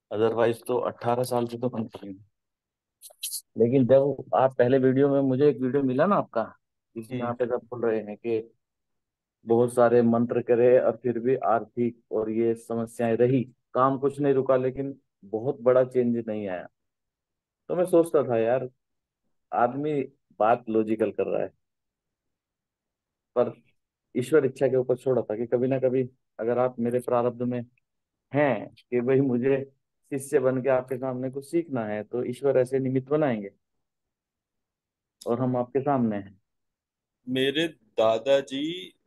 Otherwise तो 18 साल से तो कंटिन्यू। लेकिन जब आप पहले वीडियो में, मुझे एक वीडियो मिला ना आपका, जिसमें हम्म। आप ऐसा बोल रहे हैं कि बहुत सारे मंत्र करे और फिर भी आर्थिक और ये समस्याएं रही, काम कुछ नहीं रुका, लेकिन बहुत बड़ा चेंज नहीं आया। तो मैं सोचता था यार, आदमी बात लॉजिकल कर रहा है, पर ईश्वर इच्छा के ऊपर छोड़ा था कि कभी ना कभी अगर आप मेरे प्रारब्ध में हैं कि भाई मुझे शिष्य बन के आपके सामने कुछ सीखना है, तो ईश्वर ऐसे निमित्त बनाएंगे और हम आपके सामने हैं। मेरे दादाजी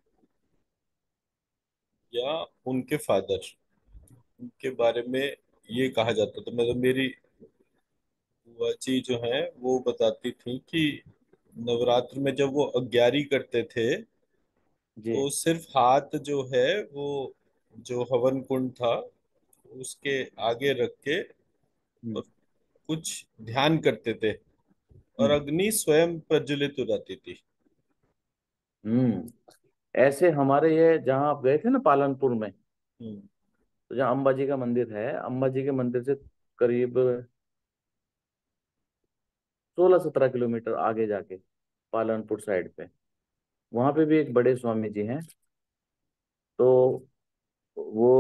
या उनके फादर, उनके बारे में ये कहा जाता था, मतलब मेरी बुआ जी जो है वो बताती थी कि नवरात्र में जब वो अग्यारी करते थे जी। तो सिर्फ हाथ जो है वो, जो हवन कुंड था उसके आगे रख के हम्म। और कुछ ध्यान करते थे और हम्म। अग्नि स्वयं प्रज्वलित हो जाती थी। ऐसे हमारे ये जहाँ आप गए थे ना पालनपुर में, हम्म। तो जहाँ अम्बा जी का मंदिर है, अम्बा जी के मंदिर से करीब 16-17 किलोमीटर आगे जाके पालनपुर साइड पे, वहां पे भी एक बड़े स्वामी जी हैं। तो वो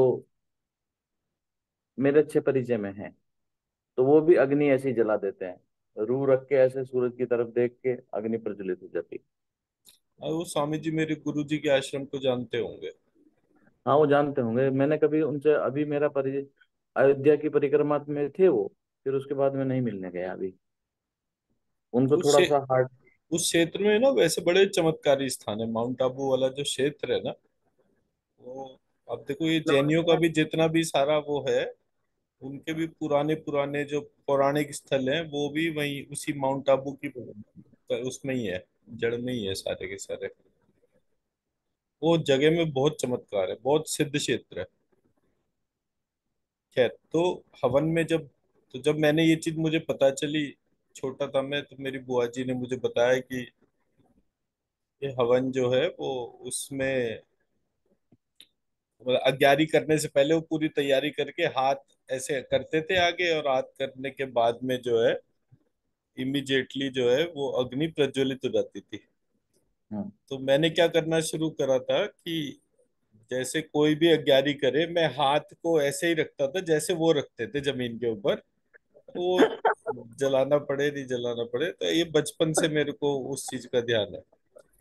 मेरे अच्छे परिचय में हैं। तो वो भी अग्नि ऐसे ही जला देते हैं, रूह रख के ऐसे सूरज की तरफ देख के अग्नि प्रज्वलित हो जाती। और वो स्वामी जी मेरे गुरु जी के आश्रम को जानते होंगे। हाँ, वो जानते होंगे, मैंने कभी उनसे, अभी मेरा परिचय अयोध्या की परिक्रमा में थे वो, फिर उसके बाद में नहीं मिलने गया अभी। उनको उस थोड़ा क्षे- सा हार्ट। उस क्षेत्र में ना वैसे बड़े चमत्कारी स्थान है, माउंट आबू वाला जो क्षेत्र है ना वो। अब देखो ये जैनियों का भी जितना भी सारा वो है, उनके भी पुराने पुराने जो पौराणिक स्थल हैं वो भी वहीं उसी माउंट आबू की उसमें ही है, जड़ में ही है सारे के सारे। वो जगह में बहुत चमत्कार है, बहुत सिद्ध क्षेत्र है। खैर, तो हवन में जब मैंने ये चीज मुझे पता चली, छोटा था मैं, तो मेरी बुआ जी ने मुझे बताया कि ये हवन जो है वो उसमें मतलब अग्यारी करने से पहले वो पूरी तैयारी करके हाथ ऐसे करते थे आगे, और हाथ करने के बाद में जो है इमिजिएटली जो है वो अग्नि प्रज्वलित हो जाती थी। हम्म। तो मैंने क्या करना शुरू करा था कि जैसे कोई भी अग्यारी करे, मैं हाथ को ऐसे ही रखता था जैसे वो रखते थे जमीन के ऊपर, तो वो जलाना पड़े नहीं जलाना पड़े, तो ये बचपन से मेरे को उस चीज का ध्यान है।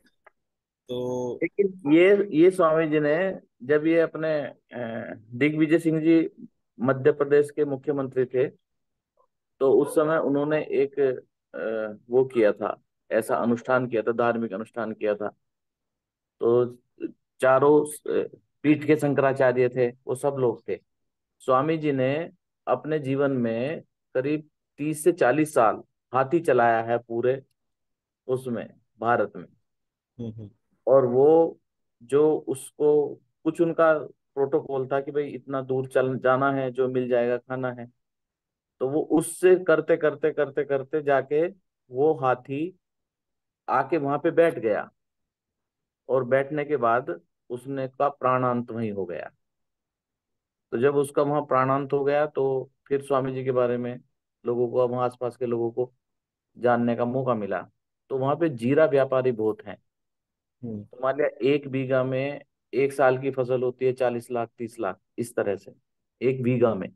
तो लेकिन ये स्वामी जी ने, जब ये अपने दिग्विजय सिंह जी मध्य प्रदेश के मुख्यमंत्री थे, तो उस समय उन्होंने एक वो किया था, ऐसा अनुष्ठान किया था, धार्मिक अनुष्ठान किया था। तो चारों पीठ के शंकराचार्य थे, वो सब लोग थे। स्वामी जी ने अपने जीवन में करीब 30 से 40 साल हाथी चलाया है पूरे उसमें, भारत में। हम्म। और वो जो उसको, कुछ उनका प्रोटोकॉल था कि भाई इतना दूर चल जाना है, जो मिल जाएगा खाना है। तो वो उससे करते करते करते करते जाके वो हाथी आके वहां पे बैठ गया, और बैठने के बाद उसने का प्राणांत वहीं हो गया। तो जब उसका वहां प्राणांत हो गया, तो फिर स्वामी जी के बारे में लोगों को, वहां आसपास के लोगों को जानने का मौका मिला। तो वहां पे जीरा व्यापारी बहुत हैं। हम्म। तो मान लिया 1 बीघा में 1 साल की फसल होती है 40 लाख 30 लाख इस तरह से, 1 बीघा में।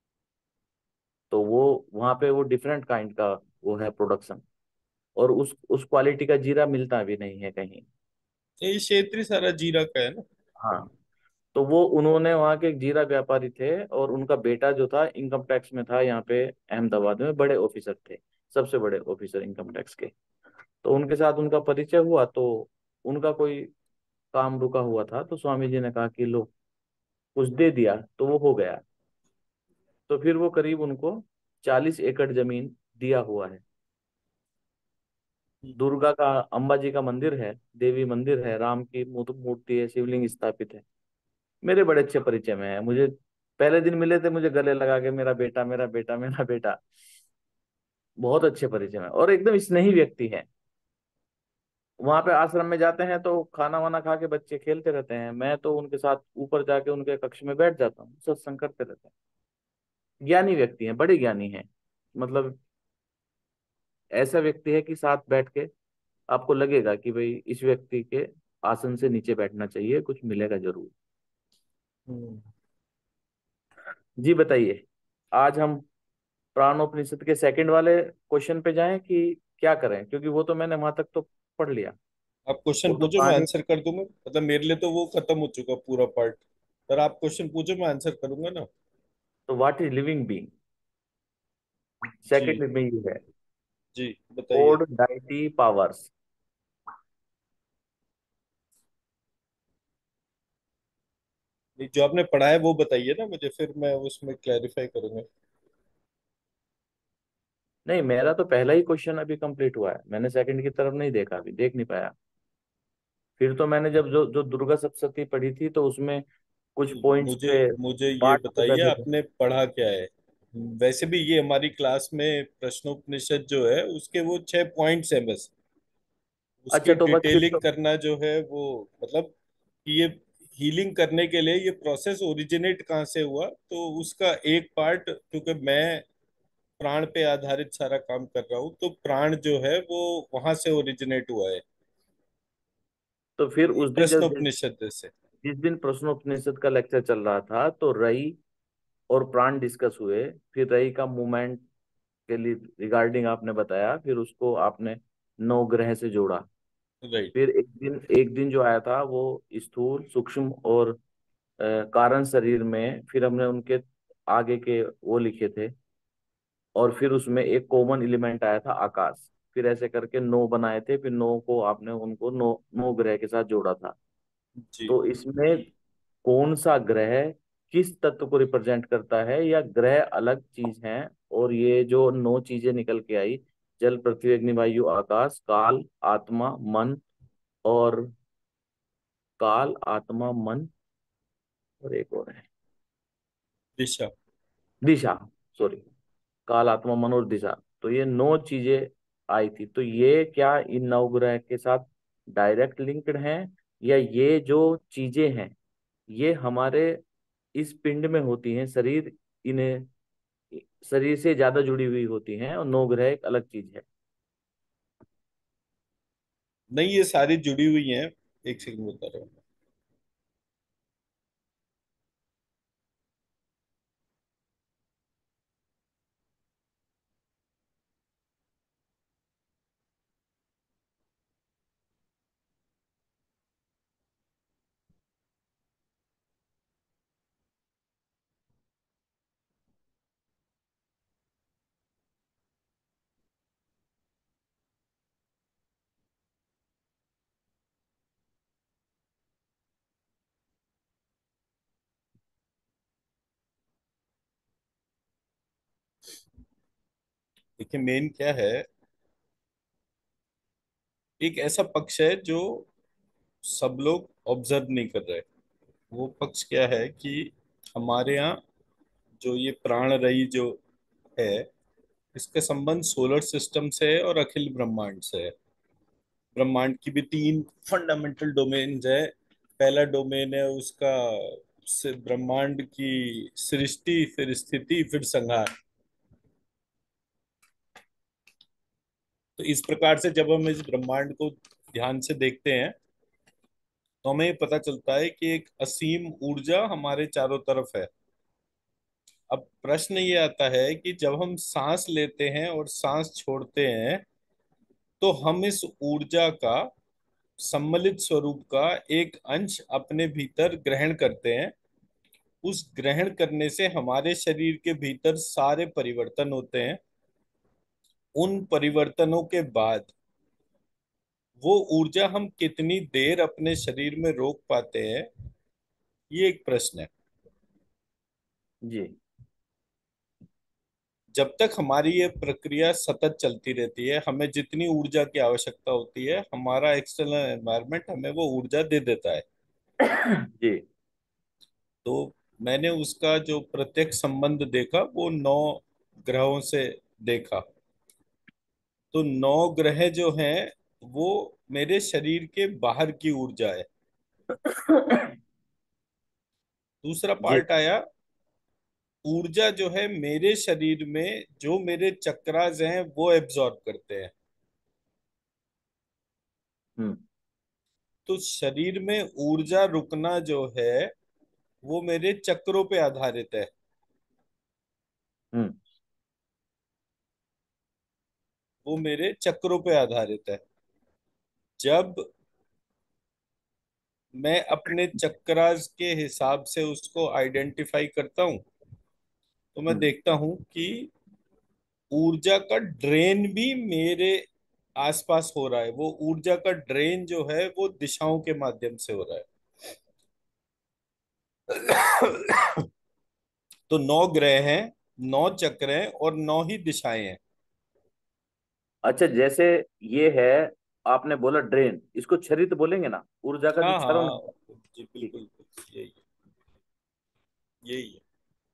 तो वो वहां पे वो डिफरेंट काइंड का वो है प्रोडक्शन, और उस क्वालिटी का जीरा मिलता भी नहीं है कहीं। ये क्षेत्र ही सारा जीरा का है ना। हाँ। तो वो उन्होंने, वहाँ के एक जीरा व्यापारी थे, और उनका बेटा जो था इनकम टैक्स में था यहाँ पे अहमदाबाद में, बड़े ऑफिसर थे, सबसे बड़े ऑफिसर इनकम टैक्स के। तो उनके साथ उनका परिचय हुआ, तो उनका कोई काम रुका हुआ था, तो स्वामी जी ने कहा कि लो, कुछ दे दिया तो वो हो गया। तो फिर वो करीब उनको 40 एकड़ जमीन दिया हुआ है। दुर्गा का, अम्बा जी का मंदिर है, देवी मंदिर है, राम की मूर्ति है, शिवलिंग स्थापित है। मेरे बड़े अच्छे परिचय में है। मुझे पहले दिन मिले थे, मुझे गले लगा के मेरा बेटा मेरा बेटा मेरा बेटा, बहुत अच्छे परिचय में, और एकदम स्नेही व्यक्ति है। वहां पे आश्रम में जाते हैं तो खाना वाना खा के बच्चे खेलते रहते हैं, मैं तो उनके साथ ऊपर जाके उनके कक्ष में बैठ जाता हूँ, सत्संग करते रहते हैं। ज्ञानी व्यक्ति हैं, बड़े ज्ञानी हैं। मतलब ऐसा व्यक्ति है कि साथ बैठ के आपको लगेगा कि भाई इस व्यक्ति के आसन से नीचे बैठना चाहिए, कुछ मिलेगा जरूर। हम्म। जी बताइए, आज हम प्राणोपनिषद के सेकंड वाले क्वेश्चन पे जाएं कि क्या करें, क्योंकि वो तो मैंने वहां तक तो पढ़ लिया। आप क्वेश्चन वो तो पूछो, मैं कहानी। आंसर कर दूंगा। मतलब मेरे लिए तो वो खत्म हो चुका पूरा पार्ट। पर आप क्वेश्चन पूछो, मैं आंसर करूंगा ना। तो व्हाट इज लिविंग बीइंग, जी। सेकंड में ये है। जी बताइए। Code deity powers. नहीं, जो आपने पढ़ा है वो बताइए ना मुझे, फिर मैं उसमें क्लैरिफाई करूंगा। नहीं, मेरा तो पहला ही क्वेश्चन अभी कंप्लीट हुआ है, मैंने सेकंड की तरफ नहीं देखा, अभी देख नहीं पाया। फिर तो मैंने जब जो जो दुर्गा सप्तशती पढ़ी थी तो उसमें कुछ पॉइंट्स मुझे पे मुझे ये पार्ट तो बताइए, वैसे थे। आपने पढ़ा क्या है? वैसे भी ये हमारी क्लास में प्रश्नोपनिषद जो है उसके वो 6 पॉइंट्स हैं बस। उसकी अच्छा, तो बस फिर डिटेलिंग तो। करना जो है वो, मतलब कि ये हीलिंग करने के लिए ये प्रोसेस ओरिजिनेट कहाँ से हुआ, तो उसका एक पार्ट, क्योंकि मैं प्राण पे आधारित सारा काम कर रहा हूँ, तो प्राण जो है वो वहां से ओरिजिनेट हुआ है, तो फिर ये उस दिन जब प्रश्नोपनिषद से। जिस दिन प्रश्नोपनिषद का लेक्चर चल रहा था तो रई और प्राण डिस्कस हुए। फिर रई का मूवमेंट के लिए रिगार्डिंग आपने बताया, फिर उसको आपने नौ ग्रह से जोड़ा। राइट। फिर एक दिन जो आया था वो स्थूल सूक्ष्म और कारण शरीर में, फिर हमने उनके आगे के वो लिखे थे। और फिर उसमें एक कॉमन एलिमेंट आया था आकाश। फिर ऐसे करके नौ बनाए थे, फिर नौ को आपने उनको नौ नौ ग्रह के साथ जोड़ा था। जी। तो इसमें कौन सा ग्रह किस तत्व को रिप्रेजेंट करता है, या ग्रह अलग चीज है? और ये जो नौ चीजें निकल के आई, जल पृथ्वी अग्नि वायु आकाश, काल आत्मा मन, और काल आत्मा मन, और एक और है दिशा। दिशा, सॉरी। काल आत्मा मन और दिशा, तो ये नौ चीजें आई थी। तो ये क्या इन नवग्रह के साथ डायरेक्ट लिंक्ड हैं, या ये जो चीजें हैं ये हमारे इस पिंड में होती हैं, शरीर इन्हें शरीर से ज्यादा जुड़ी हुई होती हैं, और नौ ग्रह एक अलग चीज है? नहीं, ये सारी जुड़ी हुई हैं। एक सेकंड बता रहा हूँ। देखिए, मेन क्या है, एक ऐसा पक्ष है जो सब लोग ऑब्जर्व नहीं कर रहे। वो पक्ष क्या है कि हमारे यहाँ जो ये प्राण रई जो है, इसका संबंध सोलर सिस्टम से है और अखिल ब्रह्मांड से है। ब्रह्मांड की भी 3 फंडामेंटल डोमेन्स है। पहला डोमेन है उसका ब्रह्मांड की सृष्टि, फिर स्थिति, फिर संहार। तो इस प्रकार से जब हम इस ब्रह्मांड को ध्यान से देखते हैं तो हमें ये पता चलता है कि एक असीम ऊर्जा हमारे चारों तरफ है। अब प्रश्न ये आता है कि जब हम सांस लेते हैं और सांस छोड़ते हैं, तो हम इस ऊर्जा का, सम्मिलित स्वरूप का एक अंश अपने भीतर ग्रहण करते हैं। उस ग्रहण करने से हमारे शरीर के भीतर सारे परिवर्तन होते हैं। उन परिवर्तनों के बाद वो ऊर्जा हम कितनी देर अपने शरीर में रोक पाते हैं, ये एक प्रश्न है। जी। जब तक हमारी ये प्रक्रिया सतत चलती रहती है, हमें जितनी ऊर्जा की आवश्यकता होती है, हमारा एक्सटर्नल एनवायरनमेंट हमें वो ऊर्जा दे देता है। जी। तो मैंने उसका जो प्रत्यक्ष संबंध देखा वो 9 ग्रहों से देखा। तो 9 ग्रह जो हैं वो मेरे शरीर के बाहर की ऊर्जा है। दूसरा जी। पार्ट आया ऊर्जा जो है मेरे शरीर में जो मेरे चक्रास हैं वो एब्जॉर्ब करते हैं। हम्म। तो शरीर में ऊर्जा रुकना जो है वो मेरे चक्रों पे आधारित है। हम्म। वो मेरे चक्रों पे आधारित है। जब मैं अपने चक्रास के हिसाब से उसको आइडेंटिफाई करता हूँ तो मैं हम्म। देखता हूँ कि ऊर्जा का ड्रेन भी मेरे आसपास हो रहा है। वो ऊर्जा का ड्रेन जो है वो दिशाओं के माध्यम से हो रहा है। तो 9 ग्रह हैं, 9 चक्र हैं और 9 ही दिशाएं हैं। अच्छा, जैसे ये है, आपने बोला ड्रेन, इसको क्षरित बोलेंगे ना, ऊर्जा का जो हाँ क्षरण हाँ, है। जी ठीक बिल्कुल है। बिल्कुल, यही यही है।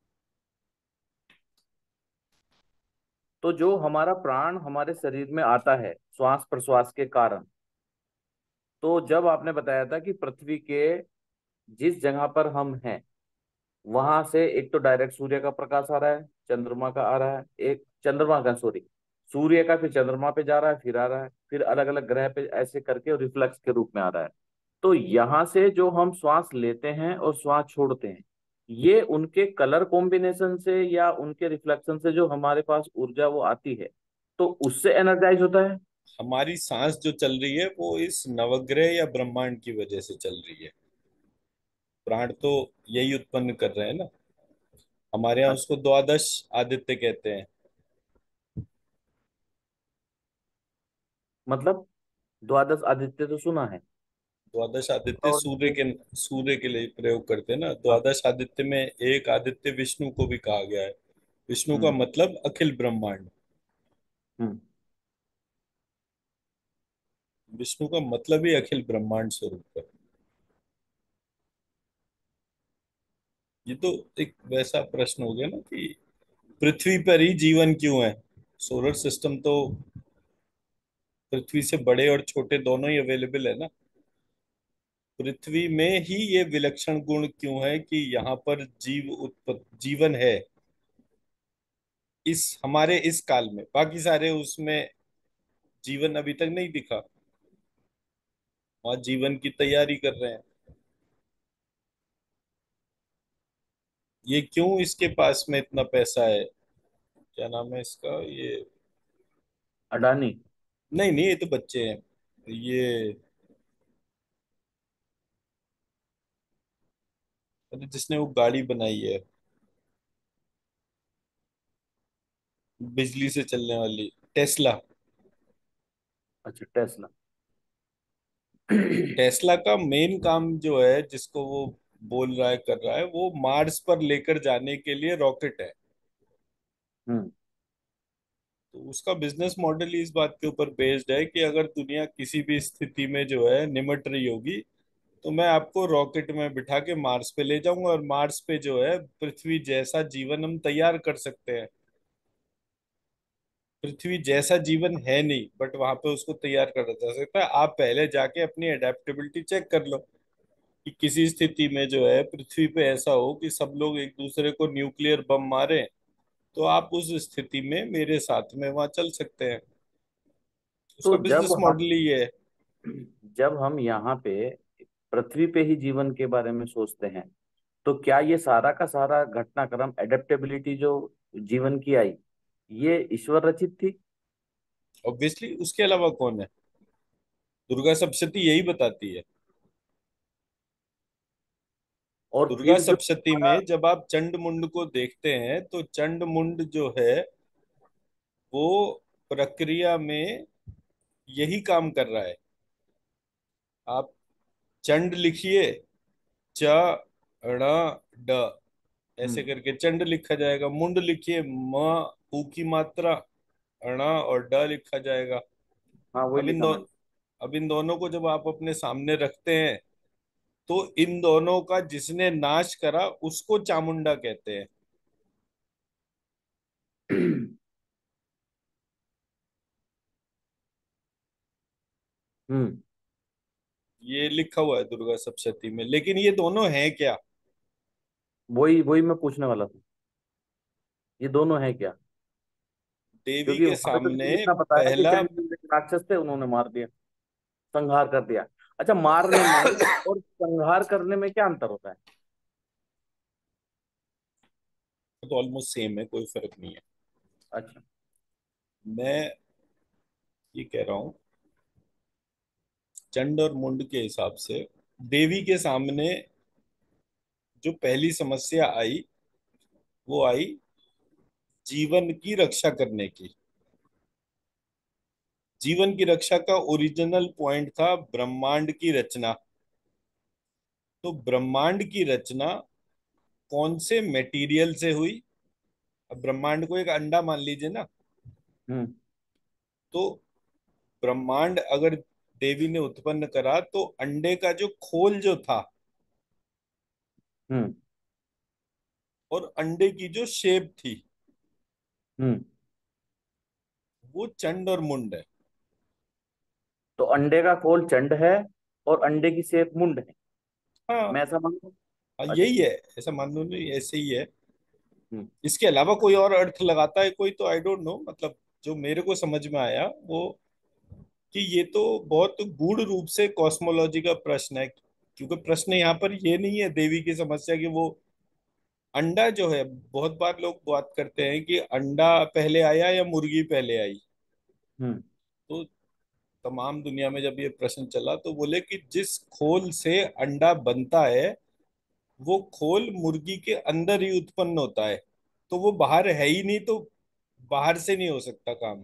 तो जो हमारा प्राण हमारे शरीर में आता है श्वास प्रश्वास के कारण, तो जब आपने बताया था कि पृथ्वी के जिस जगह पर हम हैं वहां से एक तो डायरेक्ट सूर्य का प्रकाश आ रहा है, चंद्रमा का आ रहा है, एक चंद्रमा का, सॉरी, सूर्य का, फिर चंद्रमा पे जा रहा है, फिर आ रहा है, फिर अलग अलग ग्रह पे ऐसे करके रिफ्लेक्स के रूप में आ रहा है। तो यहाँ से जो हम श्वास लेते हैं और श्वास छोड़ते हैं, ये उनके कलर कॉम्बिनेशन से या उनके रिफ्लेक्शन से जो हमारे पास ऊर्जा वो आती है, तो उससे एनर्जाइज होता है। हमारी सांस जो चल रही है वो इस नवग्रह या ब्रह्मांड की वजह से चल रही है। प्राण तो यही उत्पन्न कर रहे हैं ना। हमारे यहाँ उसको द्वादश आदित्य कहते हैं। मतलब द्वादश आदित्य तो सुना है। द्वादश आदित्य और सूर्य के लिए प्रयोग करते हैं ना। हाँ। द्वादश आदित्य में एक आदित्य विष्णु को भी कहा गया है। विष्णु का हम्म। मतलब अखिल ब्रह्मांड। हम्म। विष्णु का मतलब ही अखिल ब्रह्मांड स्वरूप है। ये तो एक वैसा प्रश्न हो गया ना कि पृथ्वी पर ही जीवन क्यों है। सोलर सिस्टम तो पृथ्वी से बड़े और छोटे दोनों ही अवेलेबल है ना। पृथ्वी में ही ये विलक्षण गुण क्यों है कि यहाँ पर जीवन है इस हमारे इस काल में। बाकी सारे उसमें जीवन अभी तक नहीं दिखा। वहां जीवन की तैयारी कर रहे हैं। ये क्यों इसके पास में इतना पैसा है। क्या नाम है इसका ये। अडानी। नहीं नहीं, ये तो बच्चे हैं। ये अरे जिसने वो गाड़ी बनाई है बिजली से चलने वाली, टेस्ला। अच्छा, टेस्ला। टेस्ला का मेन काम जो है जिसको वो बोल रहा है कर रहा है वो मार्स पर लेकर जाने के लिए रॉकेट है। हम्म। तो उसका बिजनेस मॉडल ही इस बात के ऊपर बेस्ड है कि अगर दुनिया किसी भी स्थिति में जो है निमट रही होगी तो मैं आपको रॉकेट में बिठा के मार्स पे ले जाऊंगा और मार्स पे जो है पृथ्वी जैसा जीवन हम तैयार कर सकते हैं। पृथ्वी जैसा जीवन है नहीं बट वहां पे उसको तैयार करा जा सकता है। आप पहले जाके अपनी अडेप्टेबिलिटी चेक कर लो कि किसी स्थिति में जो है पृथ्वी पे ऐसा हो कि सब लोग एक दूसरे को न्यूक्लियर बम मारे तो आप उस स्थिति में मेरे साथ में वहां चल सकते हैं। तो उसका बिजनेस मॉडल ही है। जब हम यहाँ पे पृथ्वी पे ही जीवन के बारे में सोचते हैं, तो क्या ये सारा का सारा घटनाक्रम, एडेप्टेबिलिटी जो जीवन की आई, ये ईश्वर रचित थी? ऑब्वियसली, उसके अलावा कौन है। दुर्गा सप्तशती यही बताती है। और दुर्गा फिर जो सप्तशती हमारा, में जब आप चंड मुंड को देखते हैं तो चंड मुंड जो है वो प्रक्रिया में यही काम कर रहा है। आप चंड लिखिए, च ण ड ऐसे हम्म, करके चंड लिखा जाएगा। मुंड लिखिए, म ऊ की मात्रा, अणा और ड लिखा जाएगा। हाँ वही अब इन लिखा दो मैंने। अब इन दोनों को जब आप अपने सामने रखते हैं तो इन दोनों का जिसने नाश करा उसको चामुंडा कहते हैं। हम्म। ये लिखा हुआ है दुर्गा सप्तशती में। लेकिन ये दोनों हैं क्या। वही वही मैं पूछने वाला था। ये दोनों है क्या? देवी क्योंकि के वहां पे तो सामने सिर्फ इतना पता है कि पहला। चंद्रमुंड एक राक्षस थे, उन्होंने मार दिया, संहार कर दिया। अच्छा, मारने में और संहार करने में क्या अंतर होता है? तो ऑलमोस्ट सेम है, कोई फर्क नहीं है। अच्छा। मैं ये कह रहा हूँ, चंड और मुंड के हिसाब से देवी के सामने जो पहली समस्या आई, वो आई जीवन की रक्षा करने की। जीवन की रक्षा का ओरिजिनल पॉइंट था ब्रह्मांड की रचना। तो ब्रह्मांड की रचना कौन से मटेरियल से हुई? अब ब्रह्मांड को एक अंडा मान लीजिए ना। हम्म। तो ब्रह्मांड अगर देवी ने उत्पन्न करा, तो अंडे का जो खोल जो था, हम्म। और अंडे की जो शेप थी, हम्म। वो चंड और मुंड है। तो अंडे का खोल चंड है और अंडे की शेप मुंड है, हाँ। मैं ऐसा मानूं? हाँ, अच्छा। यही है। ऐसा मान लो, नहीं ऐसे ही है। हम्म। इसके अलावा कोई और अर्थ लगाता है कोई, तो आई डोंट नो। मतलब जो मेरे को समझ में आया वो, कि ये तो बहुत गूढ़ रूप से कॉस्मोलॉजी का प्रश्न है। क्योंकि प्रश्न यहाँ पर ये नहीं है देवी की समस्या कि वो अंडा जो है, बहुत बार लोग बात करते हैं कि अंडा पहले आया या मुर्गी पहले आई। हम्म। तो तमाम दुनिया में जब ये प्रश्न चला, तो बोले कि जिस खोल से अंडा बनता है, वो खोल मुर्गी के अंदर ही उत्पन्न होता है। तो वो बाहर है ही नहीं, तो बाहर से नहीं हो सकता काम।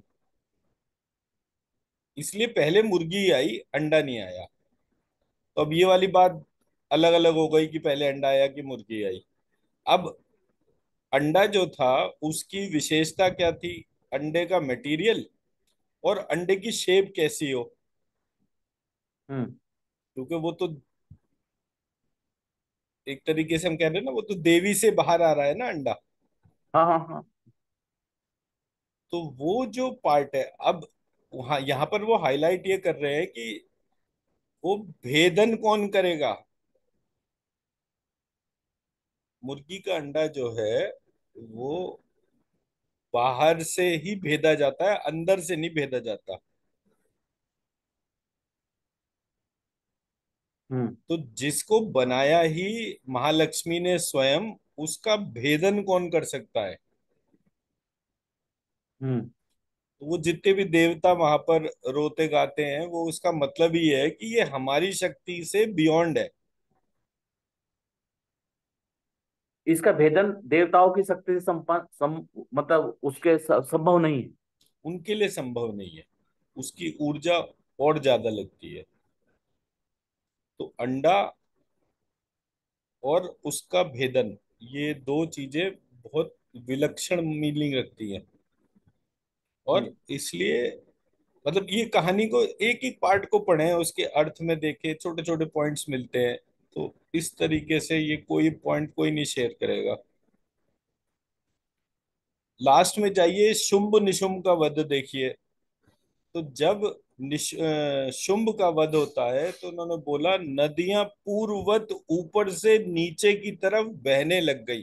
इसलिए पहले मुर्गी ही आई, अंडा नहीं आया। तो अब ये वाली बात अलग अलग हो गई कि पहले अंडा आया कि मुर्गी आई। अब अंडा जो था, उसकी विशेषता क्या थी? अंडे का मटेरियल, और अंडे की शेप कैसी हो। हम्म। क्योंकि वो तो एक तरीके से हम कह रहे हैं ना, वो तो देवी से बाहर आ रहा है ना अंडा। हाँ हाँ हाँ। तो वो जो पार्ट है, अब वहां यहाँ पर वो हाईलाइट ये कर रहे हैं कि वो भेदन कौन करेगा। मुर्गी का अंडा जो है, वो बाहर से ही भेदा जाता है, अंदर से नहीं भेदा जाता। हम्म। तो जिसको बनाया ही महालक्ष्मी ने स्वयं, उसका भेदन कौन कर सकता है? हम्म। तो वो जितने भी देवता वहां पर रोते गाते हैं, वो उसका मतलब ही है कि ये हमारी शक्ति से बियॉन्ड है। इसका भेदन देवताओं की शक्ति से मतलब उसके संभव नहीं है। उनके लिए संभव नहीं है। उसकी ऊर्जा और ज्यादा लगती है। तो अंडा और उसका भेदन, ये दो चीजें बहुत विलक्षण मीनिंग रखती हैं। और हम्म। इसलिए मतलब ये कहानी को एक एक पार्ट को पढ़ें, उसके अर्थ में देखें, छोटे छोटे पॉइंट्स मिलते हैं। तो इस तरीके से ये कोई पॉइंट कोई नहीं शेयर करेगा। लास्ट में जाइए, शुंभ निशुंभ का वध देखिए। तो जब शुंभ का वध होता है, तो उन्होंने बोला नदियां पूर्ववत ऊपर से नीचे की तरफ बहने लग गई।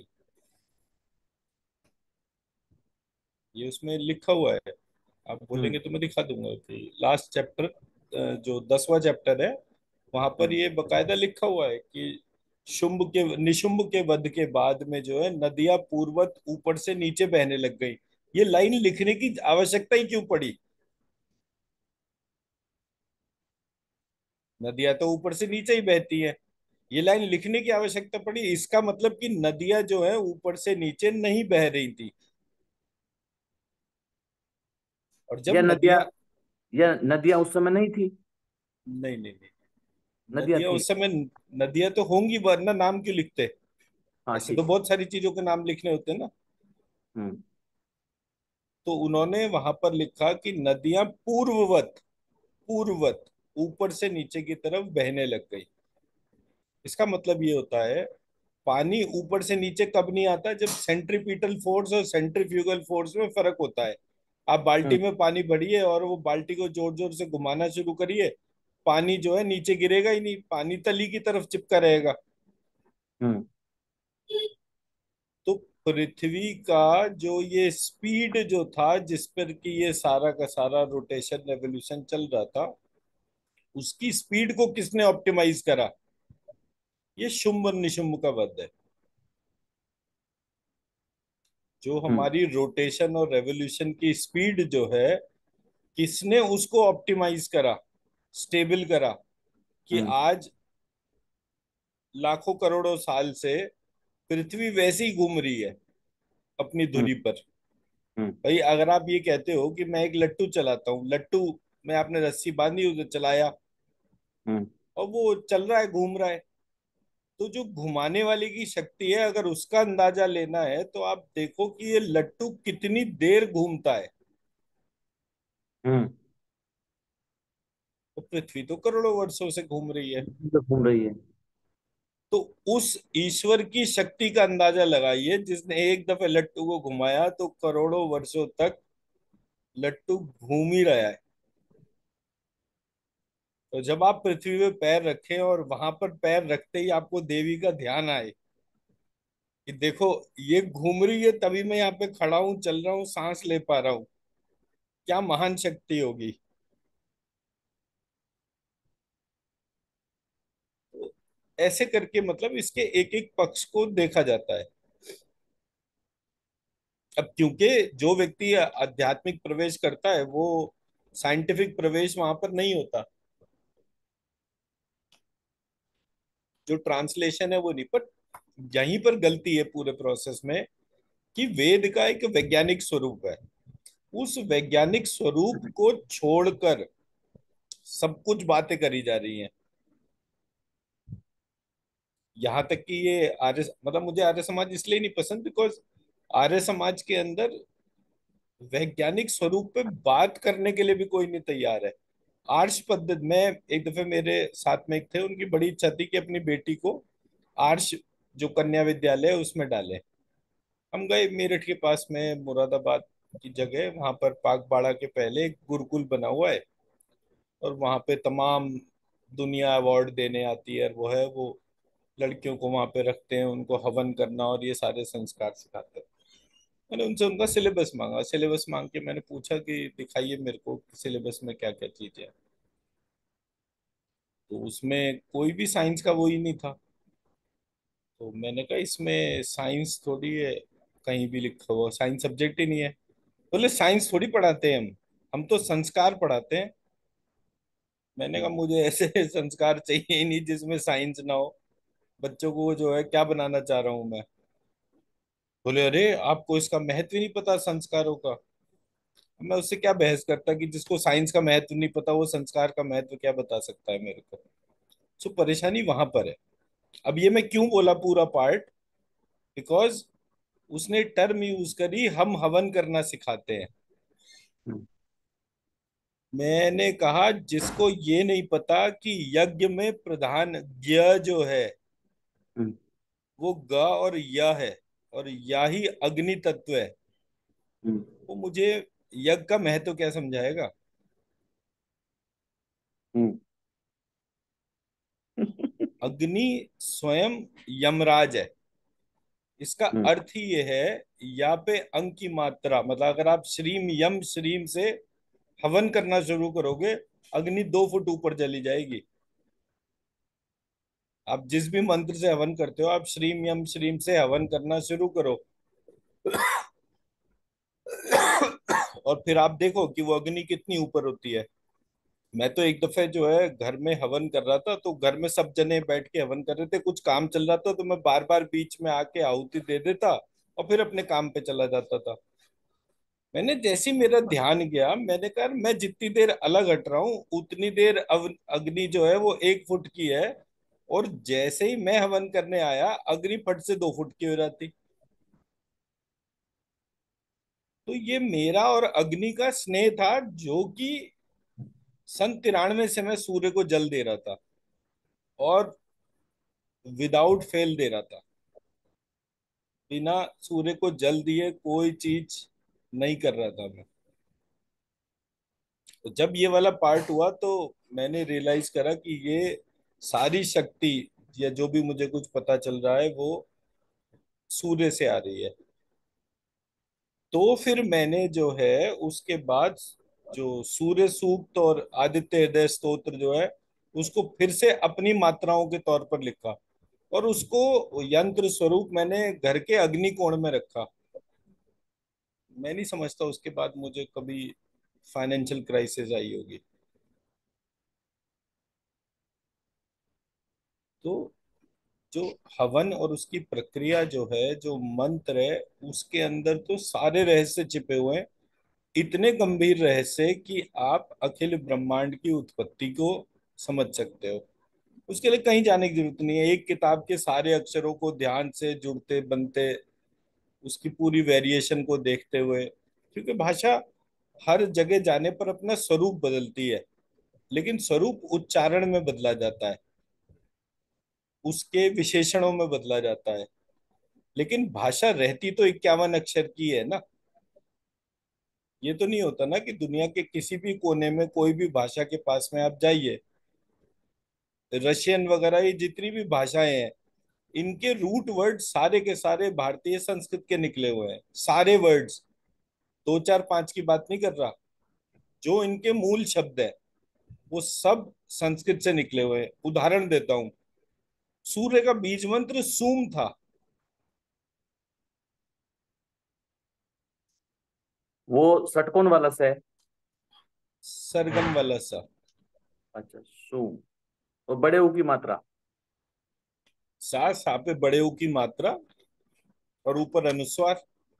ये उसमें लिखा हुआ है। आप हम्म। बोलेंगे तो मैं दिखा दूंगा कि लास्ट चैप्टर, जो 10वां चैप्टर है, वहां पर हम्म। ये बकायदा लिखा हुआ है कि शुंभ के निशुंभ के वध के बाद में जो है, नदियां पूर्वत ऊपर से नीचे बहने लग गई। ये लाइन लिखने की आवश्यकता ही क्यों पड़ी? नदियां तो ऊपर से नीचे ही बहती हैं। ये लाइन लिखने की आवश्यकता पड़ी, इसका मतलब कि नदियां जो है ऊपर से नीचे नहीं बह रही थी। और जब या नदियां, नदियां, या नदियां उस समय नहीं थी? नहीं नहीं नहीं, नदियां नदियां थी। उस समय, नदियां तो होंगी वरना नाम क्यों लिखते? हाँ ऐसे तो ठीक। बहुत सारी चीजों के नाम लिखने होते हैं ना। हम्म। तो उन्होंने वहां पर लिखा कि नदियां पूर्ववत, पूर्ववत ऊपर से नीचे की तरफ बहने लग गई। इसका मतलब ये होता है, पानी ऊपर से नीचे कब नहीं आता? जब सेंट्रीपिटल फोर्स और सेंट्रीफ्यूगल फोर्स में फर्क होता है। आप बाल्टी हम्म। में पानी भरिए और वो बाल्टी को जोर जोर से घुमाना शुरू करिए, पानी जो है नीचे गिरेगा ही नहीं, पानी तली की तरफ चिपका रहेगा। हम्म। तो पृथ्वी का जो ये स्पीड जो था जिस पर कि ये सारा का सारा रोटेशन रेवोल्यूशन चल रहा था, उसकी स्पीड को किसने ऑप्टिमाइज करा? ये शुंभ और निशुंभ का वध है। जो हम्म। हमारी रोटेशन और रेवोल्यूशन की स्पीड जो है, किसने उसको ऑप्टिमाइज करा, स्टेबल करा, कि हम्म। आज लाखों करोड़ों साल से पृथ्वी वैसे ही घूम रही है अपनी हम्म। धुरी पर। हम्म। भाई अगर आप ये कहते हो कि मैं एक लट्टू चलाता हूँ, लट्टू में आपने रस्सी बांधी, उसे चलाया हम्म। और वो चल रहा है, घूम रहा है, तो जो घुमाने वाले की शक्ति है, अगर उसका अंदाजा लेना है तो आप देखो कि ये लट्टू कितनी देर घूमता है। हम्म। तो पृथ्वी तो करोड़ों वर्षों से घूम रही है। तो घूम रही है। तो उस ईश्वर की शक्ति का अंदाजा लगाइए जिसने एक दफे लट्टू को घुमाया तो करोड़ों वर्षों तक लट्टू घूम ही रहा है। तो जब आप पृथ्वी पे पैर रखें और वहां पर पैर रखते ही आपको देवी का ध्यान आए कि देखो ये घूम रही है, तभी मैं यहाँ पे खड़ा हूँ, चल रहा हूँ, सांस ले पा रहा हूँ, क्या महान शक्ति होगी। तो ऐसे करके मतलब इसके एक एक पक्ष को देखा जाता है। अब क्योंकि जो व्यक्ति आध्यात्मिक प्रवेश करता है वो साइंटिफिक प्रवेश वहां पर नहीं होता, जो ट्रांसलेशन है वो नहीं, पर यहीं पर गलती है पूरे प्रोसेस में कि वेद का एक वैज्ञानिक स्वरूप है, उस वैज्ञानिक स्वरूप को छोड़कर सब कुछ बातें करी जा रही हैं। यहाँ तक कि ये आर्य मतलब मुझे आर्य समाज इसलिए नहीं पसंद बिकॉज आर्य समाज के अंदर वैज्ञानिक स्वरूप पे बात करने के लिए भी कोई नहीं तैयार है। आर्ष पद्धति में एक दफे मेरे साथ में एक थे, उनकी बड़ी इच्छा थी कि अपनी बेटी को आर्ष जो कन्या विद्यालय है उसमें डालें। हम गए मेरठ के पास में मुरादाबाद की जगह, वहां पर पागबाड़ा के पहले एक गुरुकुल बना हुआ है और वहां पे तमाम दुनिया अवार्ड देने आती है, और वो है वो लड़कियों को वहां पे रखते हैं, उनको हवन करना और ये सारे संस्कार सिखाते हैं। मैंने उनसे उनका सिलेबस मांगा, सिलेबस मांग के मैंने पूछा कि दिखाइए मेरे को सिलेबस में क्या क्या चीजें हैं। तो उसमें कोई भी साइंस का वो ही नहीं था। तो मैंने कहा इसमें साइंस थोड़ी है, कहीं भी लिखा हुआ साइंस सब्जेक्ट ही नहीं है। बोले साइंस थोड़ी पढ़ाते हैं हम तो संस्कार पढ़ाते हैं। मैंने कहा मुझे ऐसे संस्कार चाहिए ही नहीं जिसमें साइंस ना हो। बच्चों को जो है क्या बनाना चाह रहा हूं मैं। बोले अरे आपको इसका महत्व ही नहीं पता संस्कारों का। मैं उससे क्या बहस करता कि जिसको साइंस का महत्व नहीं पता वो संस्कार का महत्व क्या बता सकता है मेरे को। सो परेशानी वहां पर है। अब ये मैं क्यों बोला पूरा पार्ट, बिकॉज उसने टर्म यूज करी हम हवन करना सिखाते हैं। हम्म। मैंने कहा जिसको ये नहीं पता कि यज्ञ में प्रधान ज्ञ जो है हम्म। वो ग और य है, और या ही अग्नि तत्व है, हम्म। वो मुझे यज्ञ का महत्व क्या समझाएगा। हम्म। अग्नि स्वयं यमराज है। इसका हम्म। अर्थ ही ये है, या पे अंक की मात्रा, मतलब अगर आप श्रीम यम श्रीम से हवन करना शुरू करोगे, अग्नि 2 फुट ऊपर चली जाएगी। आप जिस भी मंत्र से हवन करते हो, आप श्रीम यम श्रीम से हवन करना शुरू करो और फिर आप देखो कि वो अग्नि कितनी ऊपर होती है। मैं तो एक दफे जो है घर में हवन कर रहा था, तो घर में सब जने बैठ के हवन कर रहे थे, कुछ काम चल रहा था तो मैं बार बार बीच में आके आहुति दे देता और फिर अपने काम पे चला जाता था। मैंने जैसे ही मेरा ध्यान गया, मैंने कहा मैं जितनी देर अलग हट रहा हूँ उतनी देर अग्नि जो है वो 1 फुट की है, और जैसे ही मैं हवन करने आया अग्नि फट से 2 फुट की हो जाती। तो ये मेरा और अग्नि का स्नेह था जो कि सन 93 से मैं सूर्य को जल दे रहा था, और विदाउट फेल दे रहा था। बिना सूर्य को जल दिए कोई चीज नहीं कर रहा था मैं। तो जब ये वाला पार्ट हुआ तो मैंने रियलाइज करा कि ये सारी शक्ति या जो भी मुझे कुछ पता चल रहा है वो सूर्य से आ रही है। तो फिर मैंने जो है उसके बाद जो सूर्य सूक्त और आदित्य हृदय स्तोत्र जो है उसको फिर से अपनी मात्राओं के तौर पर लिखा, और उसको यंत्र स्वरूप मैंने घर के अग्नि कोण में रखा। मैं नहीं समझता उसके बाद मुझे कभी फाइनेंशियल क्राइसिस आई होगी। तो जो हवन और उसकी प्रक्रिया जो है, जो मंत्र है, उसके अंदर तो सारे रहस्य छिपे हुए हैं। इतने गंभीर रहस्य कि आप अखिल ब्रह्मांड की उत्पत्ति को समझ सकते हो। उसके लिए कहीं जाने की जरूरत नहीं है, एक किताब के सारे अक्षरों को ध्यान से जुड़ते बनते, उसकी पूरी वेरिएशन को देखते हुए, क्योंकि भाषा हर जगह जाने पर अपना स्वरूप बदलती है, लेकिन स्वरूप उच्चारण में बदला जाता है, उसके विशेषणों में बदला जाता है। लेकिन भाषा रहती तो 51 अक्षर की है ना। ये तो नहीं होता ना कि दुनिया के किसी भी कोने में कोई भी भाषा के पास में आप जाइए, रशियन वगैरह ये जितनी भी भाषाएं हैं, इनके रूट वर्ड सारे के सारे भारतीय संस्कृत के निकले हुए हैं, सारे वर्ड्स। दो चार पांच की बात नहीं कर रहा, जो इनके मूल शब्द है वो सब संस्कृत से निकले हुए हैं। उदाहरण देता हूँ, सूर्य का बीज मंत्र सूम था। वो षटकोण वाला से है। सरगम वाला सा। अच्छा, सु। और बड़े ऊ की मात्रा। सा सा पे बड़े ऊ की मात्रा और ऊपर अनुस्वार।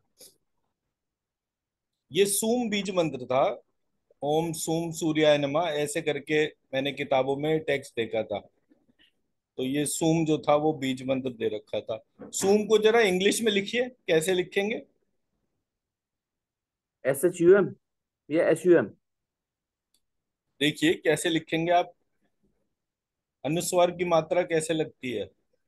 ये सूम बीज मंत्र था। ओम सूम सूर्याय नमः ऐसे करके मैंने किताबों में टेक्स्ट देखा था। तो ये सूम जो था वो बीज मंत्र दे रखा था। सूम को जरा इंग्लिश में लिखिए, कैसे लिखेंगे? SHUM या SUM? देखिए कैसे लिखेंगे आप। अनुस्वार की मात्रा कैसे लगती है?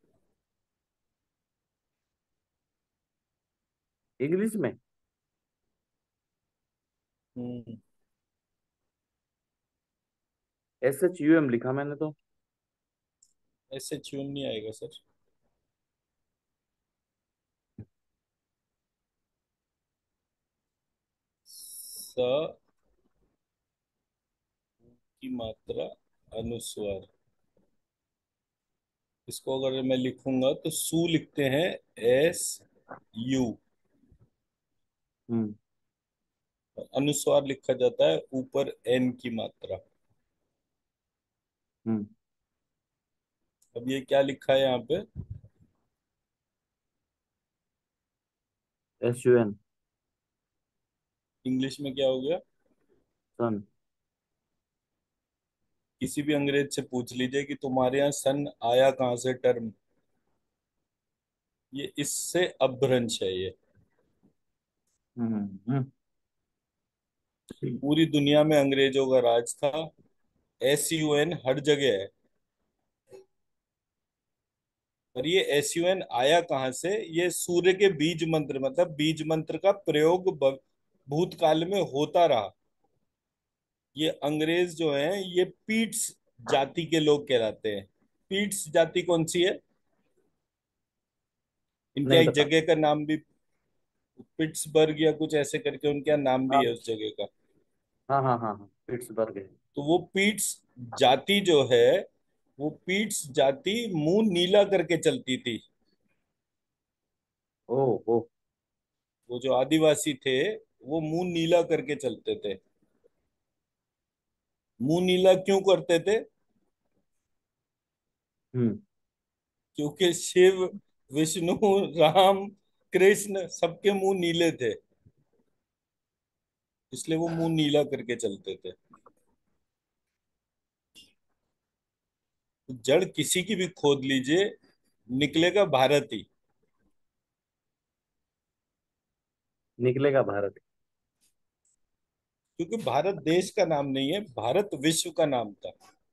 इंग्लिश में हम्म। SHUM लिखा मैंने तो। ऐसे ट्यून नहीं आएगा सर। स की मात्रा, अनुस्वार। इसको अगर मैं लिखूंगा तो सू लिखते हैं, SU। हम्म। अनुस्वार लिखा जाता है ऊपर N की मात्रा। हम्म। अब ये क्या लिखा है यहाँ पे? SUN। इंग्लिश में क्या हो गया? सन। किसी भी अंग्रेज से पूछ लीजिए कि तुम्हारे यहाँ सन आया कहाँ से टर्म, ये इससे अपभ्रंश है ये। हम्म। पूरी दुनिया में अंग्रेजों का राज था। SUN हर जगह है। और ये SUN आया कहाँ से? ये सूर्य के बीज मंत्र, मतलब बीज मंत्र का प्रयोग भूतकाल में होता रहा। ये अंग्रेज जो हैं ये पीट्स जाति के लोग कहलाते हैं। पीट्स जाति कौन सी है? इनका नहीं एक पता। जगह का नाम भी पिट्सबर्ग या कुछ ऐसे करके उनके यहाँ नाम भी हाँ है उस जगह का। हाँ हाँ हाँ हाँ, पिट्सबर्ग है। तो वो पीट्स जाति जो है, वो पीट्स जाति मुंह नीला करके चलती थी। ओ ओ। वो जो आदिवासी थे वो मुंह नीला करके चलते थे। मुंह नीला क्यों करते थे? हम्म। क्योंकि शिव, विष्णु, राम, कृष्ण सबके मुंह नीले थे, इसलिए वो मुंह नीला करके चलते थे। जड़ किसी की भी खोद लीजिए, निकलेगा भारत ही। निकलेगा भारत। क्योंकि भारत देश का नाम नहीं है, भारत विश्व का नाम था।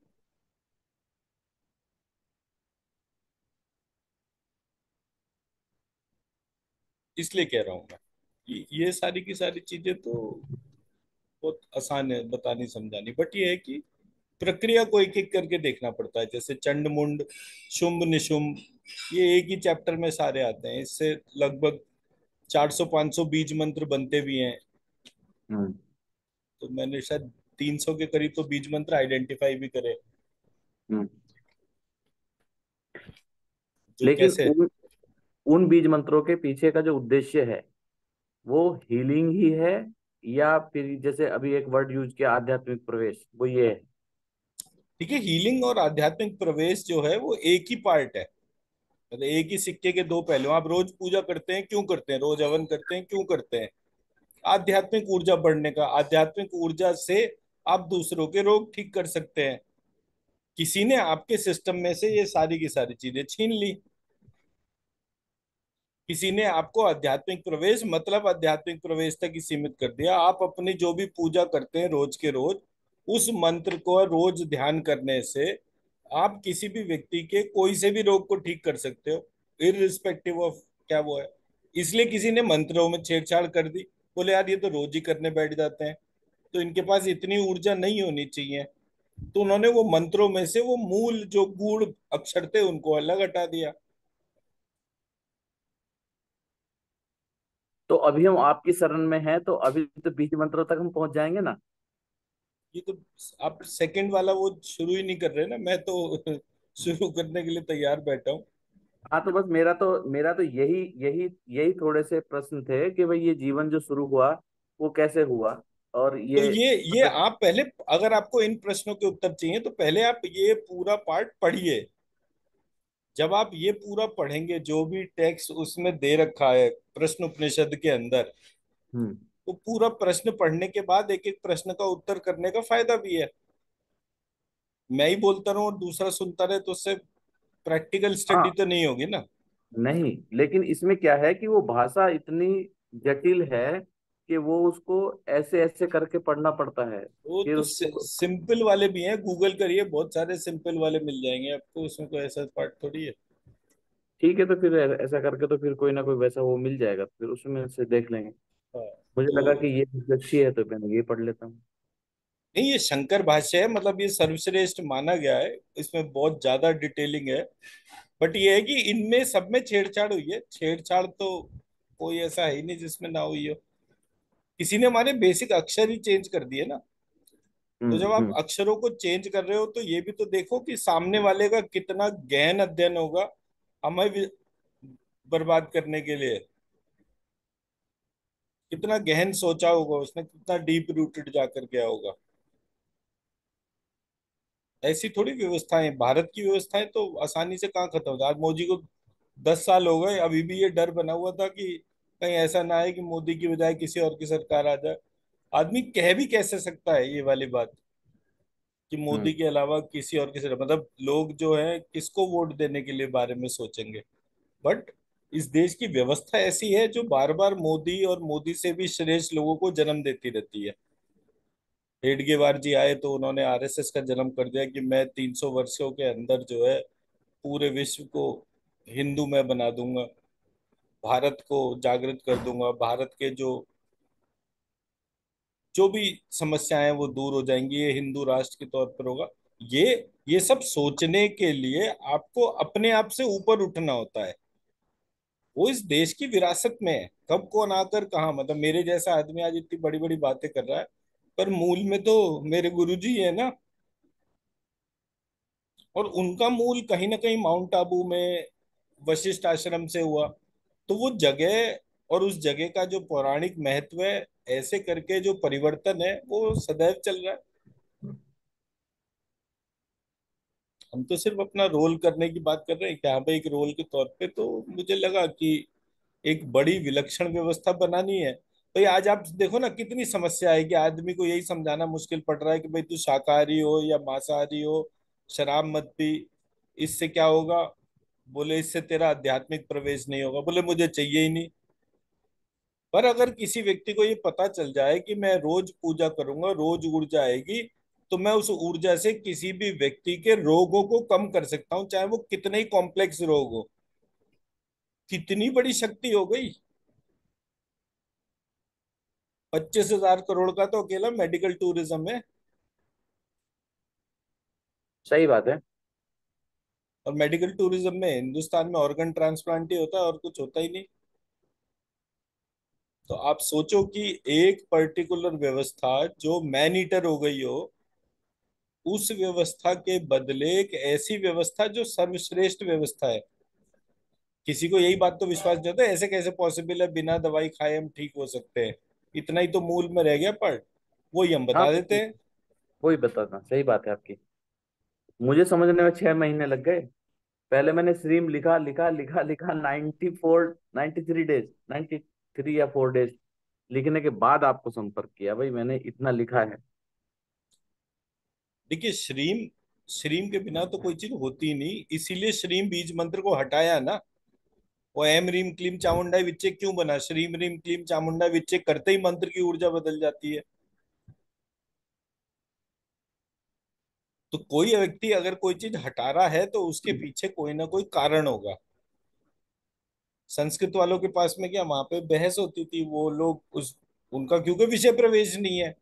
इसलिए कह रहा हूं मैं ये सारी की सारी चीजें तो बहुत आसान है बतानी समझानी, बट ये है कि प्रक्रिया को एक एक करके देखना पड़ता है। जैसे चंड मुंड, शुंभ निशुंभ, ये एक ही चैप्टर में सारे आते हैं। इससे लगभग 400-500 बीज मंत्र बनते भी हैं। हम्म। तो मैंने शायद 300 के करीब तो बीज मंत्र आइडेंटिफाई भी करे, हम्म। जो लेकिन कैसे। उन बीज मंत्रों के पीछे का जो उद्देश्य है वो हीलिंग ही है, या फिर जैसे अभी एक वर्ड यूज किया आध्यात्मिक प्रवेश, वो ये है? ठीक है, हीलिंग और आध्यात्मिक प्रवेश जो है वो एक ही पार्ट है। मतलब एक ही सिक्के के दो पहलू। आप रोज पूजा करते हैं, क्यों करते हैं? रोज हवन करते हैं, क्यों करते हैं? आध्यात्मिक ऊर्जा बढ़ने का। आध्यात्मिक ऊर्जा से आप दूसरों के रोग ठीक कर सकते हैं। किसी ने आपके सिस्टम में से ये सारी की सारी चीजें छीन ली। किसी ने आपको आध्यात्मिक प्रवेश मतलब आध्यात्मिक प्रवेश तक ही सीमित कर दिया। आप अपनी जो भी पूजा करते हैं रोज के रोज, उस मंत्र को रोज ध्यान करने से आप किसी भी व्यक्ति के कोई से भी रोग को ठीक कर सकते हो, इररिस्पेक्टिव ऑफ क्या वो है। इसलिए किसी ने मंत्रों में छेड़छाड़ कर दी, बोले यार ये तो रोज ही करने बैठ जाते हैं, तो इनके पास इतनी ऊर्जा नहीं होनी चाहिए। तो उन्होंने वो मंत्रों में से वो मूल जो गूढ़ अक्षर थे उनको अलग हटा दिया। तो अभी हम आपकी शरण में हैं, तो अभी तो बीज मंत्रों तक हम पहुंच जाएंगे ना? ये तो आप सेकंड वाला वो शुरू ही नहीं कर रहे ना। मैं तो शुरू करने के लिए तैयार बैठा हूँ। हाँ, तो बस मेरा तो यही यही यही थोड़े से प्रश्न थे कि भाई ये जीवन जो शुरू हुआ वो कैसे हुआ, और तो ये ये मतलब। आप पहले, अगर आपको इन प्रश्नों के उत्तर चाहिए तो पहले आप ये पूरा पार्ट पढ़िए। जब आप ये पूरा पढ़ेंगे, जो भी टेक्स्ट उसमें दे रखा है प्रश्न उपनिषद के अंदर, हम्म। तो पूरा प्रश्न पढ़ने के बाद एक एक प्रश्न का उत्तर करने का फायदा भी है। मैं ही बोलता रहूं और दूसरा सुनता रहे तो उससे प्रैक्टिकल स्टडी हाँ, तो नहीं होगी ना। नहीं, लेकिन इसमें क्या है कि वो भाषा इतनी जटिल है कि वो उसको ऐसे ऐसे करके पढ़ना पड़ता है, वो फिर तो उसको। सिंपल वाले भी हैं, गूगल करिए, बहुत सारे सिंपल वाले मिल जाएंगे आपको, उसमें कोई ऐसा पार्ट थोड़ी है। ठीक है, तो फिर ऐसा करके तो फिर कोई ना कोई वैसा वो मिल जाएगा, फिर उसमें से देख लेंगे। हाँ। मुझे तो लगा कि ये अच्छी है तो मैंने ये पढ़ लेता हूँ। नहीं, ये शंकर भाष्य है, मतलब ये सर्वश्रेष्ठ माना गया है। इसमें बहुत ज्यादा डिटेलिंग है। बट ये है कि इनमें सब में छेड़छाड़ हुई है। छेड़छाड़ तो कोई ऐसा है ही नहीं जिसमें ना हुई हो। किसी ने हमारे बेसिक अक्षर ही चेंज कर दिए ना। तो जब आप हम्म। अक्षरों को चेंज कर रहे हो तो ये भी तो देखो कि सामने वाले का कितना गहन अध्ययन होगा हमें बर्बाद करने के लिए। कितना गहन सोचा होगा उसने, कितना डीप रूटेड जाकर गया होगा। ऐसी थोड़ी व्यवस्थाएं, भारत की व्यवस्थाएं तो आसानी से कहाँ खत्म होता। आज मोदी को 10 साल हो गए, अभी भी ये डर बना हुआ था कि कहीं ऐसा ना है कि मोदी की बजाय किसी और की सरकार आ जाए। आदमी कह भी कैसे सकता है ये वाली बात कि हम्म। मोदी के अलावा किसी और की सरकार, मतलब लोग जो है किसको वोट देने के लिए बारे में सोचेंगे। बट इस देश की व्यवस्था ऐसी है जो बार बार मोदी और मोदी से भी श्रेष्ठ लोगों को जन्म देती रहती है। हेडगेवार जी आए तो उन्होंने आरएसएस का जन्म कर दिया कि मैं 300 वर्षों के अंदर जो है पूरे विश्व को हिंदू में बना दूंगा, भारत को जागृत कर दूंगा, भारत के जो भी समस्याएं वो दूर हो जाएंगी, ये हिंदू राष्ट्र के तौर पर होगा। ये ये सब सोचने के लिए आपको अपने आप से ऊपर उठना होता है। वो इस देश की विरासत में है। कब कौन आकर कहा, मतलब मेरे जैसा आदमी आज इतनी बड़ी बड़ी बातें कर रहा है, पर मूल में तो मेरे गुरुजी है ना। और उनका मूल कहीं ना कहीं माउंट आबू में वशिष्ठ आश्रम से हुआ। तो वो जगह और उस जगह का जो पौराणिक महत्व है, ऐसे करके जो परिवर्तन है वो सदैव चल रहा है। हम तो सिर्फ अपना रोल करने की बात कर रहे हैं कि हाँ भाई एक रोल के तौर पे तो मुझे लगा कि एक बड़ी विलक्षण व्यवस्था बनानी है। भाई आज आप देखो ना कितनी समस्या है कि आदमी को यही समझाना मुश्किल पड़ रहा है कि भाई तू शाकाहारी हो या मांसाहारी हो, शराब मत पी, इससे क्या होगा? बोले इससे तेरा आध्यात्मिक प्रवेश नहीं होगा। बोले मुझे चाहिए ही नहीं। पर अगर किसी व्यक्ति को ये पता चल जाए कि मैं रोज पूजा करूंगा, रोज ऊर्जा आएगी, तो मैं उस ऊर्जा से किसी भी व्यक्ति के रोगों को कम कर सकता हूं, चाहे वो कितने ही कॉम्प्लेक्स रोग हो। कितनी बड़ी शक्ति हो गई। 25,000 करोड़ का तो अकेला मेडिकल टूरिज्म है। सही बात है। और मेडिकल टूरिज्म में हिंदुस्तान में ऑर्गन ट्रांसप्लांट ही होता है और कुछ होता ही नहीं। तो आप सोचो कि एक पर्टिकुलर व्यवस्था जो मैन ईटर हो गई हो, उस व्यवस्था के बदले एक ऐसी व्यवस्था जो सर्वश्रेष्ठ व्यवस्था है। किसी को यही बात तो विश्वास नहीं होता, ऐसे कैसे पॉसिबल है बिना दवाई खाए हम ठीक हो सकते हैं। इतना ही तो मूल में रह गया, पर वो ही हम हाँ बता देते तो हैं। वही बताना, सही बात है आपकी। मुझे समझने में 6 महीने लग गए। पहले मैंने स्ट्रीम लिखा लिखा लिखा लिखा 93 डेज, 93 या 4 डेज लिखने के बाद आपको संपर्क किया, भाई मैंने इतना लिखा है। देखिए, श्रीम श्रीम के बिना तो कोई चीज होती ही नहीं, इसीलिए श्रीम बीज मंत्र को हटाया ना। वो एम रीम क्लीम चामुंडा विच्चे क्यों बना? श्रीम रीम क्लीम चामुंडा विच्चे करते ही मंत्र की ऊर्जा बदल जाती है। तो कोई व्यक्ति अगर कोई चीज हटा रहा है तो उसके पीछे कोई ना कोई कारण होगा। संस्कृत वालों के पास में क्या, वहां पे बहस होती थी, वो लोग उस उनका क्योंकि विषय प्रवेश नहीं है।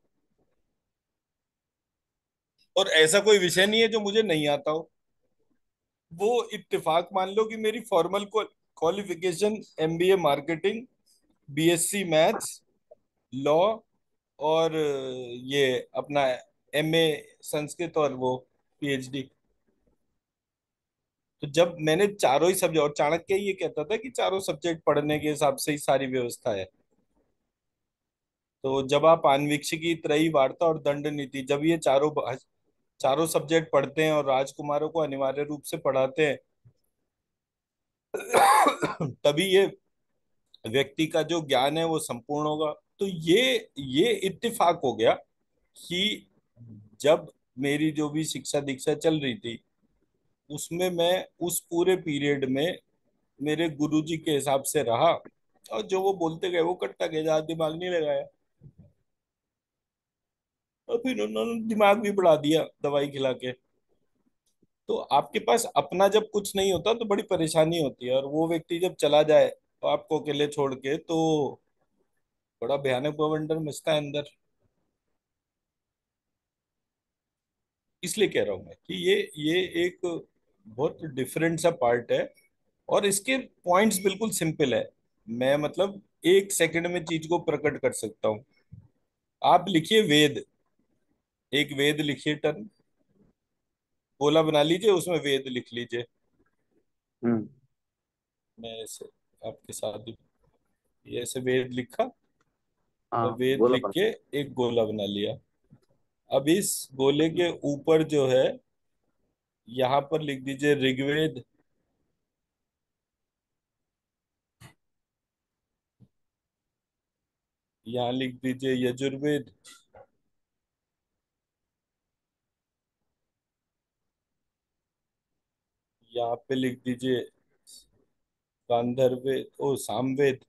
और ऐसा कोई विषय नहीं है जो मुझे नहीं आता हो। वो इत्तेफाक मान लो कि मेरी formal qualification MBA marketing, BSc maths, law, और ये अपना एमए संस्कृत, और वो पीएचडी। तो जब मैंने चारों ही सब्जेक्ट, और चाणक्य ये कहता था कि चारों सब्जेक्ट पढ़ने के हिसाब से ही सारी व्यवस्था है। तो जब आप आन्वीक्षिकी, त्रयी, वार्ता और दंड नीति, जब ये चारों सब्जेक्ट पढ़ते हैं और राजकुमारों को अनिवार्य रूप से पढ़ाते हैं, तभी ये व्यक्ति का जो ज्ञान है वो संपूर्ण होगा। तो ये इत्तेफाक हो गया कि जब मेरी जो भी शिक्षा दीक्षा चल रही थी, उसमें मैं उस पूरे पीरियड में मेरे गुरुजी के हिसाब से रहा, और जो वो बोलते गए वो करता गया, ज्यादा दिमाग नहीं लगाया। और फिर उन्होंने दिमाग भी बढ़ा दिया दवाई खिला के। तो आपके पास अपना जब कुछ नहीं होता तो बड़ी परेशानी होती है, और वो व्यक्ति जब चला जाए तो आपको अकेले छोड़ के, तो बड़ा भयानक बवंडर मचता है अंदर। इसलिए कह रहा हूं मैं कि ये एक बहुत डिफरेंट सा पार्ट है, और इसके पॉइंट्स बिल्कुल सिंपल है। मैं मतलब 1 सेकंड में चीज को प्रकट कर सकता हूँ। आप लिखिए वेद, एक वेद लिखिए, टर्म गोला बना लीजिए, उसमें वेद लिख लीजिए। हम्म। मैं ऐसे आपके साथ ये ऐसे वेद लिखा, और हाँ वेद बोला लिख बन। के एक गोला बना लिया। अब इस गोले के ऊपर जो है, यहाँ पर लिख दीजिए ऋग्वेद, यहाँ लिख दीजिए यजुर्वेद, यहाँ पे लिख दीजिए गांधर्वेद, ओ सामवेद,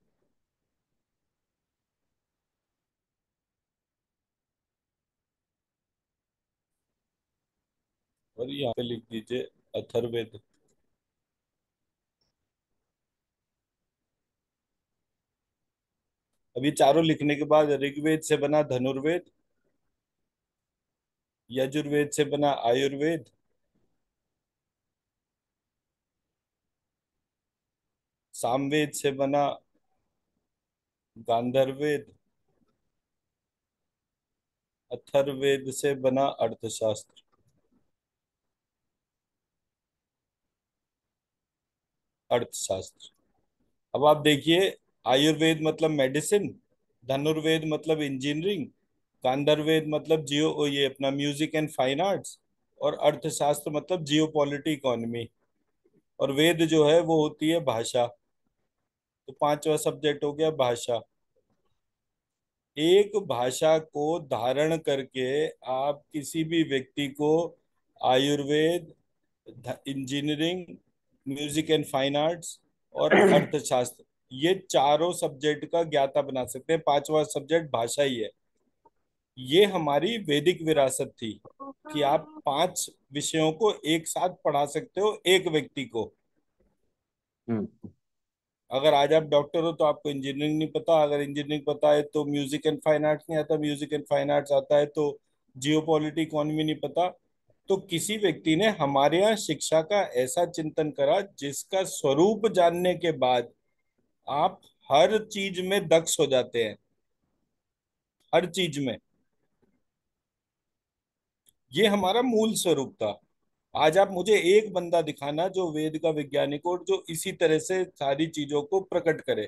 और यहाँ पे लिख दीजिए अथर्ववेद। अब ये चारों लिखने के बाद ऋग्वेद से बना धनुर्वेद, यजुर्वेद से बना आयुर्वेद, सामवेद से बना गांधर्वेद, अथर्ववेद से बना अर्थशास्त्र। अर्थशास्त्र। अब आप देखिए, आयुर्वेद मतलब मेडिसिन, धनुर्वेद मतलब इंजीनियरिंग, गांधर्वेद मतलब जियो ये अपना म्यूजिक एंड फाइन आर्ट्स, और अर्थशास्त्र मतलब जियो पॉलिटी इकोनॉमी, और वेद जो है वो होती है भाषा। तो पांचवा सब्जेक्ट हो गया भाषा। एक भाषा को धारण करके आप किसी भी व्यक्ति को Ayurveda, engineering, music and fine arts और अर्थशास्त्र, ये चारों सब्जेक्ट का ज्ञाता बना सकते हैं। पांचवा सब्जेक्ट भाषा ही है। ये हमारी वैदिक विरासत थी कि आप 5 विषयों को एक साथ पढ़ा सकते हो एक व्यक्ति को। हम्म। अगर आज आप डॉक्टर हो तो आपको इंजीनियरिंग नहीं पता, अगर इंजीनियरिंग पता है तो म्यूजिक एंड फाइन आर्ट्स नहीं आता, म्यूजिक एंड फाइन आर्ट्स आता है तो जियो पॉलिटी इकोनॉमी नहीं पता। तो किसी व्यक्ति ने हमारे यहाँ शिक्षा का ऐसा चिंतन करा जिसका स्वरूप जानने के बाद आप हर चीज में दक्ष हो जाते हैं, हर चीज में। ये हमारा मूल स्वरूप था। आज आप मुझे एक बंदा दिखाना जो वेद का वैज्ञानिक हो और जो इसी तरह से सारी चीजों को प्रकट करे।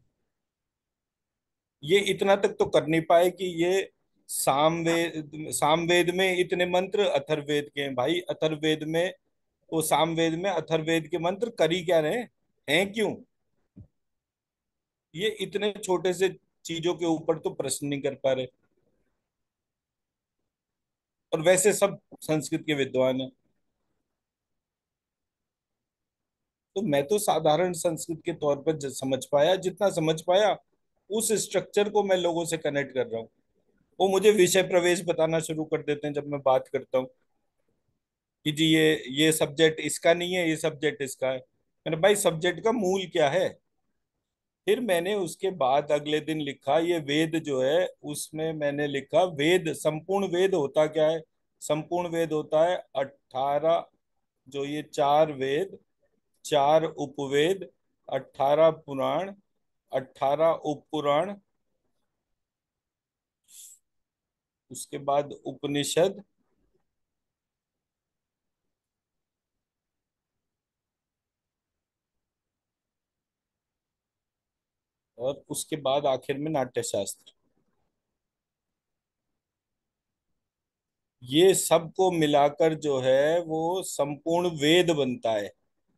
ये इतना तक तो कर नहीं पाए कि ये सामवेद में इतने मंत्र, अथर्ववेद के हैं भाई, अथर्ववेद में, वो सामवेद में अथर्ववेद के मंत्र कर ही क्या रहे हैं, क्यों? ये इतने छोटे से चीजों के ऊपर तो प्रश्न नहीं कर पा रहे। और वैसे सब संस्कृत के विद्वान हैं। तो मैं तो साधारण संस्कृत के तौर पर समझ पाया, जितना समझ पाया उस स्ट्रक्चर को मैं लोगों से कनेक्ट कर रहा हूँ। वो मुझे विषय प्रवेश बताना शुरू कर देते हैं जब मैं बात करता हूँ कि जी ये सब्जेक्ट इसका नहीं है, ये सब्जेक्ट इसका है। मैंने भाई सब्जेक्ट का मूल क्या है? फिर मैंने उसके बाद अगले दिन लिखा ये वेद जो है, उसमें मैंने लिखा वेद, संपूर्ण वेद होता क्या है? संपूर्ण वेद होता है 18, जो ये 4 वेद, 4 उपवेद, 18 पुराण, 18 उपपुराण, उसके बाद उपनिषद, और उसके बाद आखिर में नाट्यशास्त्र। ये सबको मिलाकर जो है वो संपूर्ण वेद बनता है।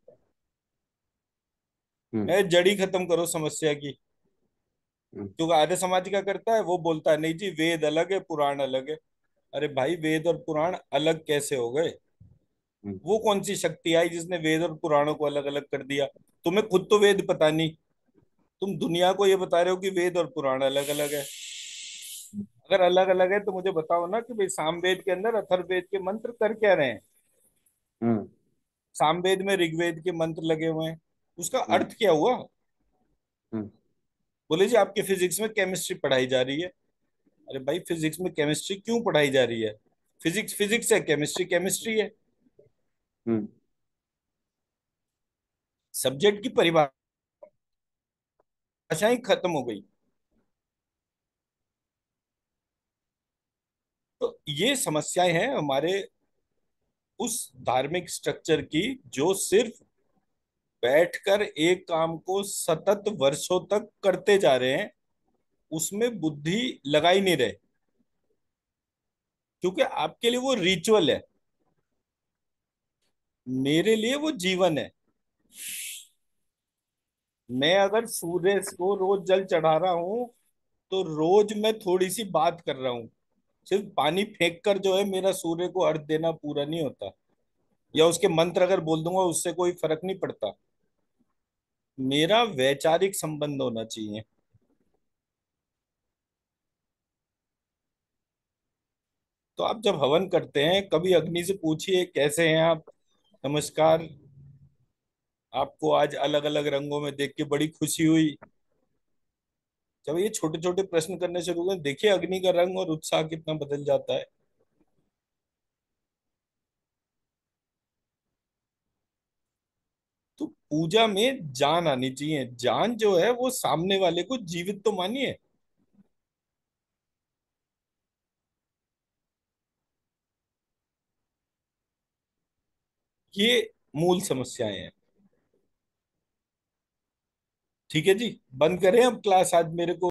हम्म। मैं जड़ी खत्म करो समस्या की। हम्म। क्योंकि आर्य समाज का करता है, वो बोलता है नहीं जी वेद अलग है पुराण अलग है। अरे भाई वेद और पुराण अलग कैसे हो गए? हम्म। वो कौन सी शक्ति आई जिसने वेद और पुराणों को अलग अलग कर दिया? तुम्हें खुद तो वेद पता नहीं, तुम दुनिया को ये बता रहे हो कि वेद और पुराण अलग अलग है। अगर अलग अलग है तो मुझे बताओ ना कि भाई सामवेद के अंदर अथर्ववेद के मंत्र कर क्या रहे हैं? हम्म। सामवेद में ऋग्वेद के मंत्र लगे हुए हैं, उसका हम्म। अर्थ क्या हुआ? हम्म। बोले जी आपके फिजिक्स में केमिस्ट्री पढ़ाई जा रही है। अरे भाई फिजिक्स में केमिस्ट्री क्यों पढ़ाई जा रही है? फिजिक्स फिजिक्स है, केमिस्ट्री केमिस्ट्री है। हम्म। सब्जेक्ट की परिभाषाएं खत्म हो गई। तो ये समस्याएं हैं हमारे उस धार्मिक स्ट्रक्चर की, जो सिर्फ बैठकर एक काम को सतत वर्षों तक करते जा रहे हैं, उसमें बुद्धि लगा ही नहीं रहे। क्योंकि आपके लिए वो रिचुअल है, मेरे लिए वो जीवन है। मैं अगर सूर्य को रोज जल चढ़ा रहा हूं, तो रोज मैं थोड़ी सी बात कर रहा हूँ। सिर्फ पानी फेंक कर जो है मेरा सूर्य को अर्घ देना पूरा नहीं होता, या उसके मंत्र अगर बोल दूंगा उससे कोई फर्क नहीं पड़ता। मेरा वैचारिक संबंध होना चाहिए। तो आप जब हवन करते हैं कभी अग्नि से पूछिए कैसे हैं आप, नमस्कार, आपको आज अलग अलग रंगों में देख के बड़ी खुशी हुई। जब ये छोटे छोटे प्रश्न करने शुरू करें, देखिए अग्नि का रंग और उत्साह कितना बदल जाता है। तो पूजा में जान आनी चाहिए, जान जो है वो सामने वाले को जीवित तो मानिए। ये मूल समस्याएं हैं। ठीक है जी, बंद करें अब क्लास, आज मेरे को